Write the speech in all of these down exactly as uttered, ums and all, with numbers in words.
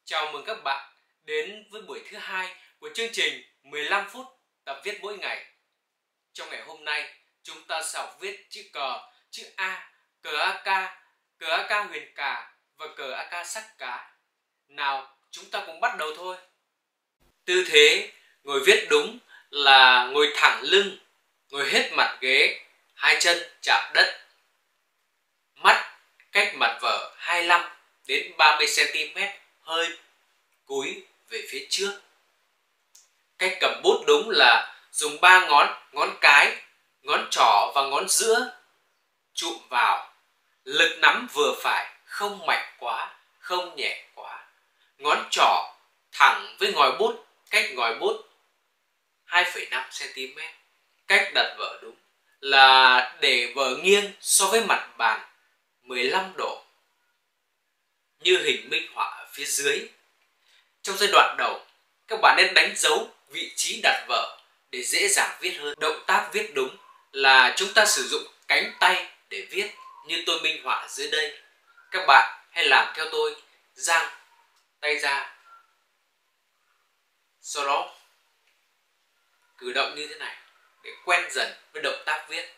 Chào mừng các bạn đến với buổi thứ hai của chương trình mười lăm phút tập viết mỗi ngày. Trong ngày hôm nay, chúng ta sẽ học viết chữ cờ, chữ A, cờ a ca, cờ a ca huyền cả và cờ a ca sắc cá. Nào, chúng ta cùng bắt đầu thôi. Tư thế ngồi viết đúng là ngồi thẳng lưng, ngồi hết mặt ghế, hai chân chạm đất. Mắt cách mặt vở hai mươi lăm đến ba mươi xăng ti mét, hơi cúi về phía trước. Cách cầm bút đúng là dùng ba ngón, ngón cái, ngón trỏ và ngón giữa chụm vào. Lực nắm vừa phải, không mạnh quá, không nhẹ quá. Ngón trỏ thẳng với ngòi bút, cách ngòi bút hai phẩy năm xăng ti mét. Cách đặt vở đúng là để vở nghiêng so với mặt bàn mười lăm độ, như hình minh họa ở phía dưới. Trong giai đoạn đầu, các bạn nên đánh dấu vị trí đặt vở để dễ dàng viết hơn. Động tác viết đúng là chúng ta sử dụng cánh tay để viết như tôi minh họa dưới đây. Các bạn hãy làm theo tôi, dang tay ra. Sau đó cử động như thế này để quen dần với động tác viết.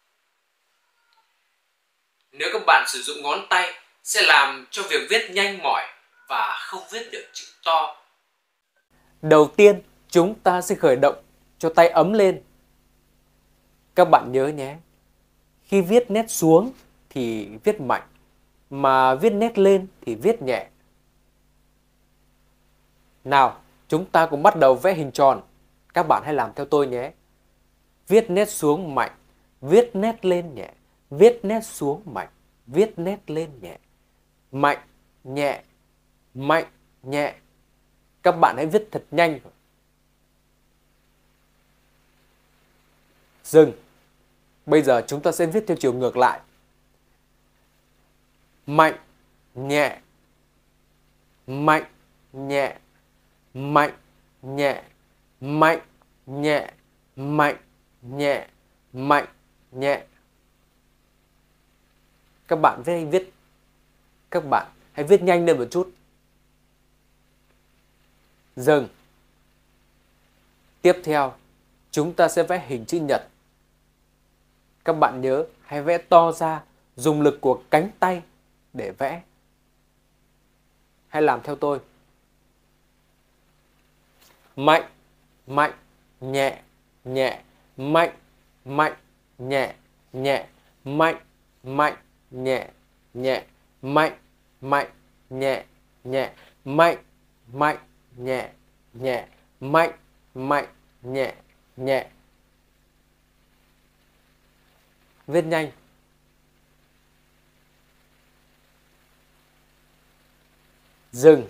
Nếu các bạn sử dụng ngón tay sẽ làm cho việc viết nhanh mỏi và không viết được chữ to. Đầu tiên, chúng ta sẽ khởi động cho tay ấm lên. Các bạn nhớ nhé, khi viết nét xuống thì viết mạnh, mà viết nét lên thì viết nhẹ. Nào, chúng ta cùng bắt đầu vẽ hình tròn. Các bạn hãy làm theo tôi nhé. Viết nét xuống mạnh, viết nét lên nhẹ, viết nét xuống mạnh, viết nét lên nhẹ. Mạnh, nhẹ, mạnh, nhẹ. Các bạn hãy viết thật nhanh. Dừng. Bây giờ chúng ta sẽ viết theo chiều ngược lại. Mạnh, nhẹ, mạnh, nhẹ, mạnh, nhẹ, mạnh, nhẹ, mạnh, nhẹ, mạnh, nhẹ. Các bạn viết viết các bạn hãy viết nhanh lên một chút. Dừng. Tiếp theo, chúng ta sẽ vẽ hình chữ nhật. Các bạn nhớ hãy vẽ to ra, dùng lực của cánh tay để vẽ. Hãy làm theo tôi. Mạnh, mạnh, nhẹ, nhẹ, mạnh, mạnh, nhẹ, nhẹ, mạnh, mạnh, nhẹ, nhẹ, mạnh, mạnh, nhẹ, nhẹ, mạnh, mạnh, nhẹ, nhẹ, mạnh, mạnh, nhẹ, nhẹ. Viết nhanh. Dừng.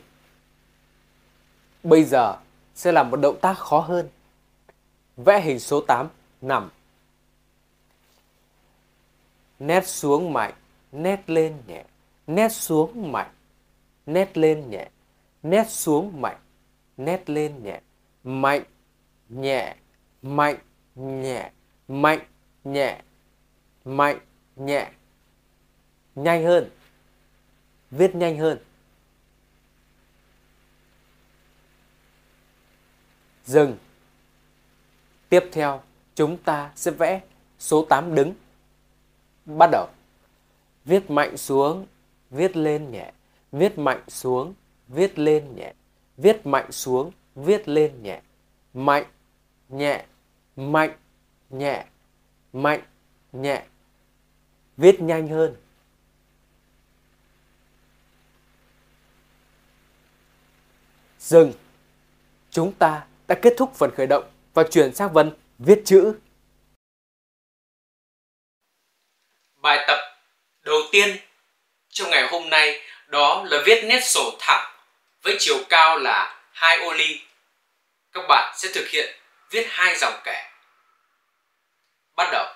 Bây giờ sẽ là một động tác khó hơn. Vẽ hình số tám nằm. Nét xuống mạnh, nét lên nhẹ, nét xuống mạnh, nét lên nhẹ, nét xuống mạnh, nét lên nhẹ, mạnh, nhẹ, mạnh, nhẹ, mạnh, nhẹ, mạnh, nhẹ. Nhanh hơn. Viết nhanh hơn. Dừng. Tiếp theo, chúng ta sẽ vẽ số tám đứng. Bắt đầu. Viết mạnh xuống, viết lên nhẹ, viết mạnh xuống, viết lên nhẹ, viết mạnh xuống, viết lên nhẹ, mạnh, nhẹ, mạnh, nhẹ, mạnh, nhẹ. Viết nhanh hơn. Dừng. Chúng ta đã kết thúc phần khởi động và chuyển sang phần viết chữ. Bài tập đầu tiên trong ngày hôm nay đó là viết nét sổ thẳng với chiều cao là hai ô ly. Các bạn sẽ thực hiện viết hai dòng kẻ. Bắt đầu.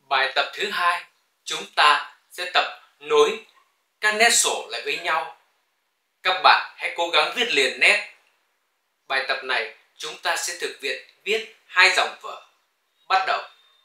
Bài tập thứ hai, chúng ta sẽ tập nối các nét sổ lại với nhau. Các bạn hãy cố gắng viết liền nét. Bài tập này chúng ta sẽ thực hiện viết hai dòng vở. Bắt đầu.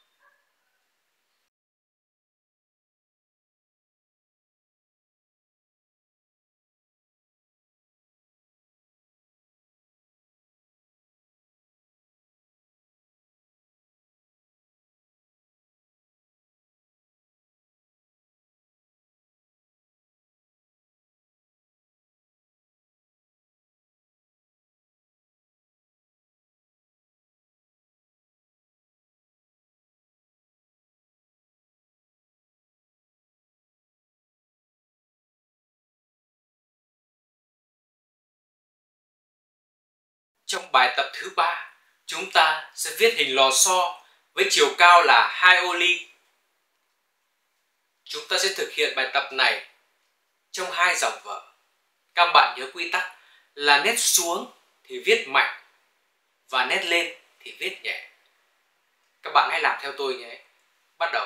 Trong bài tập thứ ba, chúng ta sẽ viết hình lò xo với chiều cao là hai ô ly. Chúng ta sẽ thực hiện bài tập này trong hai dòng vở. Các bạn nhớ quy tắc là nét xuống thì viết mạnh và nét lên thì viết nhẹ. Các bạn hãy làm theo tôi nhé. Bắt đầu.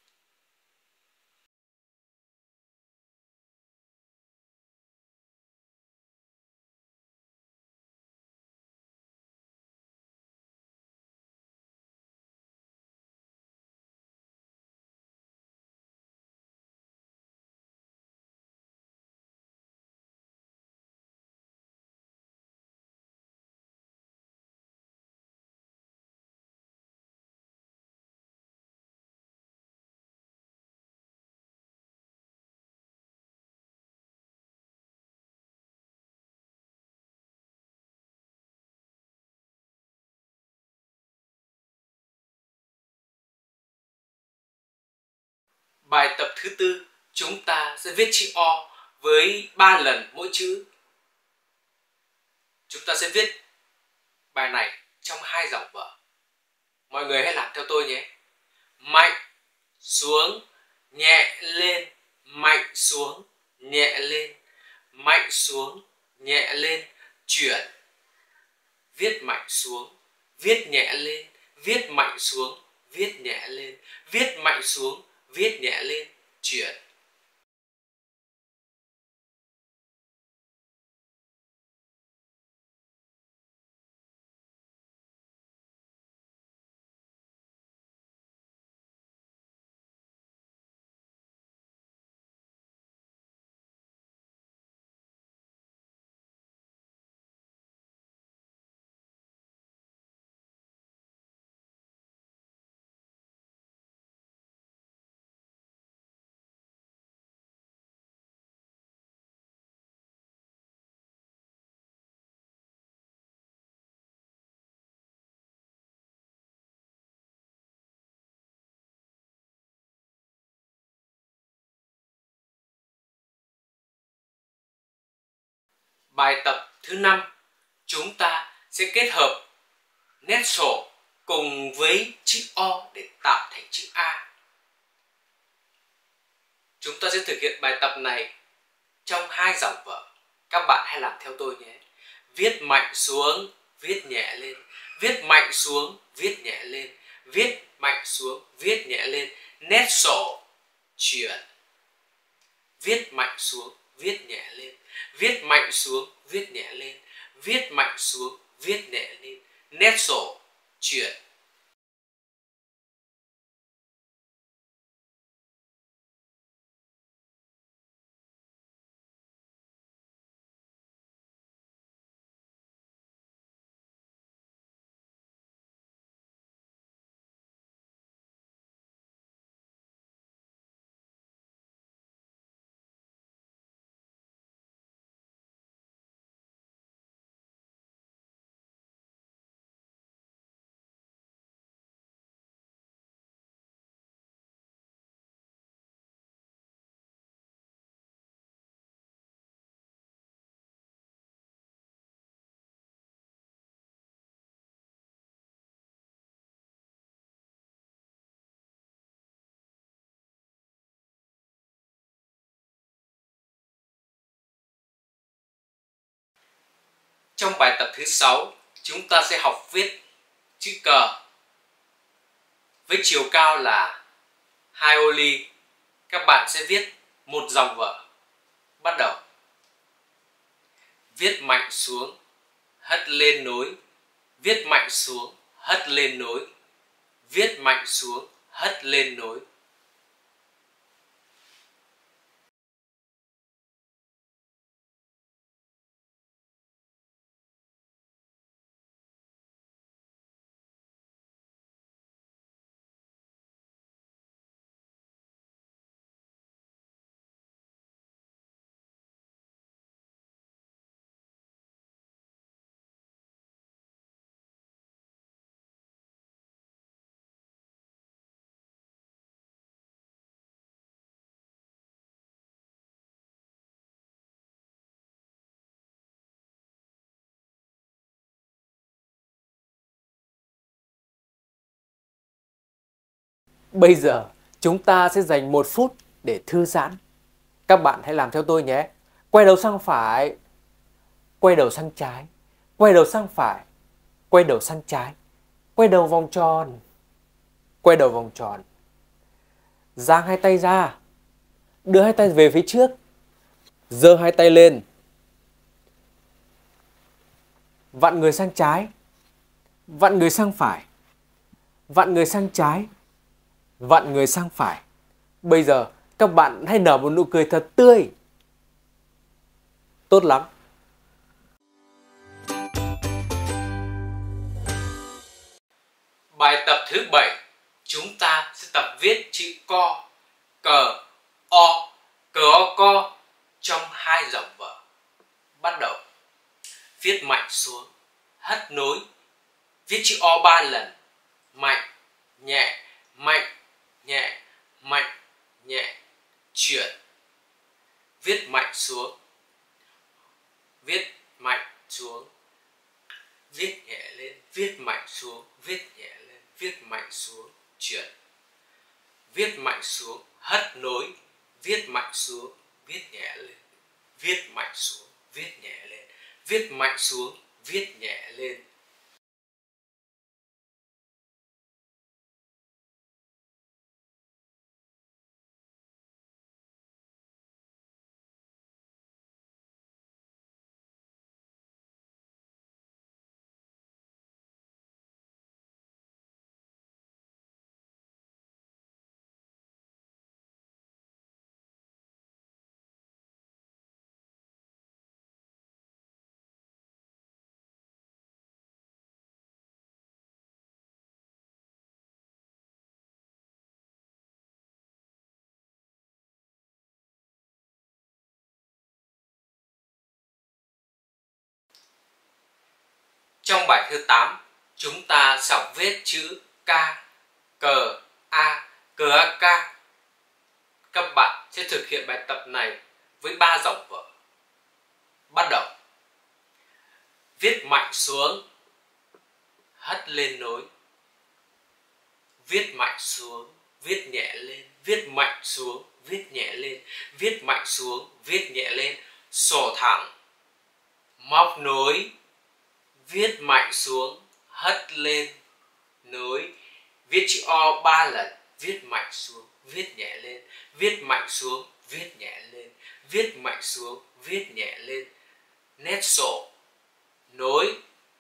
Bài tập thứ tư, chúng ta sẽ viết chữ O với ba lần mỗi chữ. Chúng ta sẽ viết bài này trong hai dòng vở. Mọi người hãy làm theo tôi nhé. Mạnh xuống, nhẹ lên, mạnh xuống, nhẹ lên, mạnh xuống, nhẹ lên, chuyển. Viết mạnh xuống, viết nhẹ lên, viết mạnh xuống, viết nhẹ lên, viết mạnh xuống, viết nhẹ lên, chuyển. Bài tập thứ năm, chúng ta sẽ kết hợp nét sổ cùng với chữ O để tạo thành chữ A. Chúng ta sẽ thực hiện bài tập này trong hai dòng vở. Các bạn hãy làm theo tôi nhé. Viết mạnh xuống, viết nhẹ lên, viết mạnh xuống, viết nhẹ lên, viết mạnh xuống, viết nhẹ lên, nét sổ, chuyển. Viết mạnh xuống, viết nhẹ lên, viết mạnh xuống, viết nhẹ lên, viết mạnh xuống, viết nhẹ lên, nét sổ, chuyển. Trong bài tập thứ sáu, chúng ta sẽ học viết chữ cờ với chiều cao là hai ô ly, các bạn sẽ viết một dòng vở. Bắt đầu. Viết mạnh xuống, hất lên nối, viết mạnh xuống, hất lên nối, viết mạnh xuống, hất lên nối. Bây giờ chúng ta sẽ dành một phút để thư giãn. Các bạn hãy làm theo tôi nhé. Quay đầu sang phải, quay đầu sang trái, quay đầu sang phải, quay đầu sang trái, quay đầu vòng tròn, quay đầu vòng tròn. Giang hai tay ra, đưa hai tay về phía trước, giơ hai tay lên, vặn người sang trái, vặn người sang phải, vặn người sang trái, vặn người sang phải. Bây giờ các bạn hãy nở một nụ cười thật tươi. Tốt lắm. Bài tập thứ bảy, chúng ta sẽ tập viết chữ co, cờ, o, cờ o co trong hai dòng vở. Bắt đầu. Viết mạnh xuống, hất nối, viết chữ o ba lần, mạnh, nhẹ, mạnh, nhẹ, mạnh, nhẹ, chuyển. Viết mạnh xuống, viết mạnh xuống, viết nhẹ lên, viết mạnh xuống, viết nhẹ lên, viết mạnh xuống, chuyển. Viết mạnh xuống, hất nối, viết mạnh xuống, viết nhẹ lên, viết mạnh xuống, viết nhẹ lên, viết mạnh xuống, viết nhẹ lên. Trong bài thứ tám, chúng ta sẽ học viết chữ K, cờ, A, cờ A K. Các bạn sẽ thực hiện bài tập này với ba dòng vở. Bắt đầu. Viết mạnh xuống, hất lên nối, viết mạnh xuống, viết nhẹ lên, viết mạnh xuống, viết nhẹ lên, viết mạnh xuống, viết nhẹ lên, sổ thẳng, móc nối, viết mạnh xuống, hất lên, nối, viết chữ O ba lần, viết mạnh xuống, viết nhẹ lên, viết mạnh xuống, viết nhẹ lên, viết mạnh xuống, viết nhẹ lên, nét sổ, nối,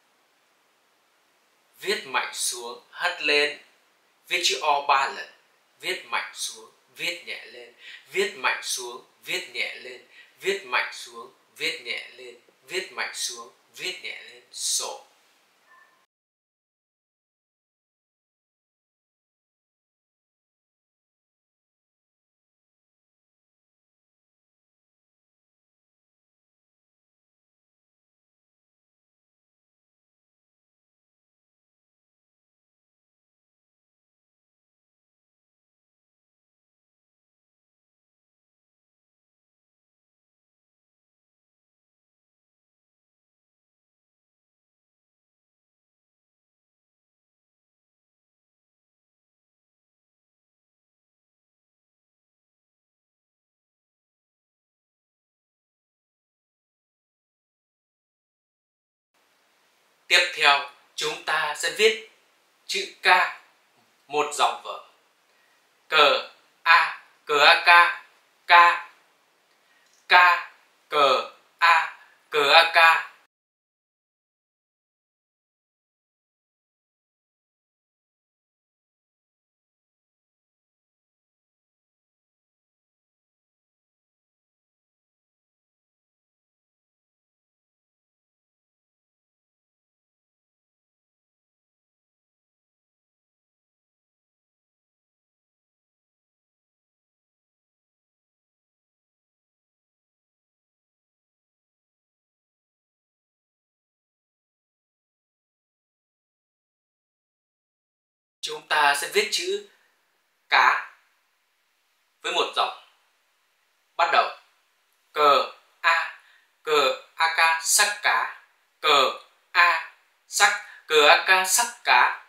viết mạnh xuống, hất lên, viết chữ O ba lần, viết mạnh xuống, viết nhẹ lên, viết mạnh xuống, viết nhẹ lên, viết mạnh xuống, viết nhẹ lên, viết mạnh xuống, viết nhẹ lên, sổ. Tiếp theo, chúng ta sẽ viết chữ K, một dòng vở. Cờ, A, cờ A ca, ca, ca, cờ A, cờ A ca. Chúng ta sẽ viết chữ cá với một dòng. Bắt đầu. Cờ A, cờ A ca sắc cá, cờ A sắc, cờ A ca sắc cá.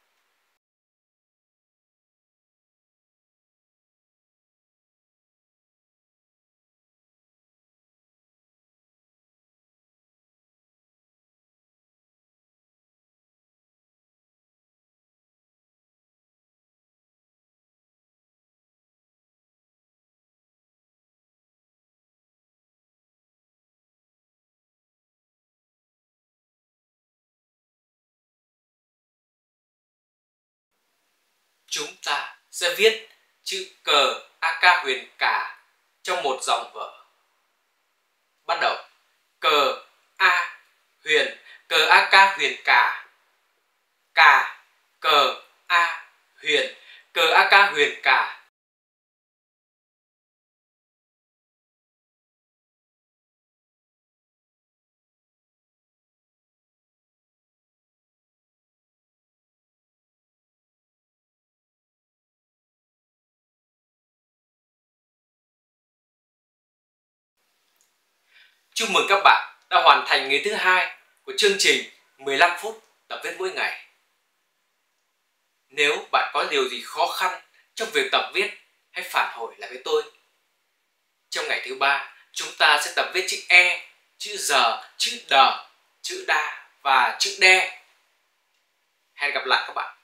Chúng ta sẽ viết chữ cờ A ca huyền cả trong một dòng vở. Bắt đầu. Cờ A huyền, cờ A ca huyền cả, cả, cờ A huyền, cờ A ca huyền cả. Chúc mừng các bạn đã hoàn thành ngày thứ hai của chương trình mười lăm phút tập viết mỗi ngày. Nếu bạn có điều gì khó khăn trong việc tập viết, hãy phản hồi lại với tôi. Trong ngày thứ ba, chúng ta sẽ tập viết chữ E, chữ giờ, chữ đờ, chữ đa và chữ đe. Hẹn gặp lại các bạn.